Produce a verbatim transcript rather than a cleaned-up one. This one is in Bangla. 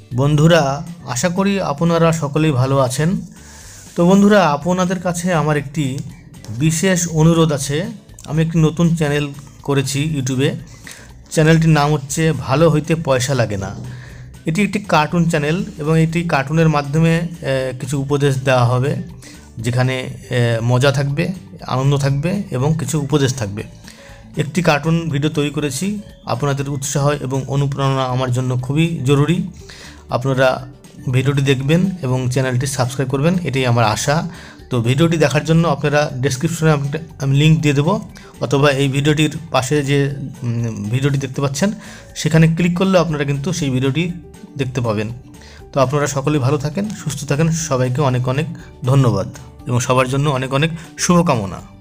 বন্ধুরা, আশা করি আপনারা সকলেই ভালো আছেন। তো বন্ধুরা, আপনাদের কাছে আমার একটি বিশেষ অনুরোধ আছে। আমি একটি নতুন চ্যানেল করেছি ইউটিউবে। চ্যানেলটির নাম হচ্ছে ভালো হইতে পয়সা লাগে না। এটি একটি কার্টুন চ্যানেল এবং এটি কার্টুনের মাধ্যমে কিছু উপদেশ দেওয়া হবে, যেখানে মজা থাকবে, আনন্দ থাকবে এবং কিছু উপদেশ থাকবে। একটি কার্টুন ভিডিও তৈরি করেছি। আপনাদের উৎসাহ এবং অনুপ্রেরণা আমার জন্য খুবই জরুরি। আপনারা ভিডিওটি দেখবেন এবং চ্যানেলটি সাবস্ক্রাইব করবেন, এটাই আমার আশা। তো ভিডিওটি দেখার জন্য আপনারা ডেসক্রিপশনে আমি লিঙ্ক দিয়ে দেবো, অথবা এই ভিডিওটির পাশে যে ভিডিওটি দেখতে পাচ্ছেন সেখানে ক্লিক করলে আপনারা কিন্তু সেই ভিডিওটি দেখতে পাবেন। তো আপনারা সকলেই ভালো থাকেন, সুস্থ থাকেন। সবাইকে অনেক অনেক ধন্যবাদ এবং সবার জন্য অনেক অনেক শুভকামনা।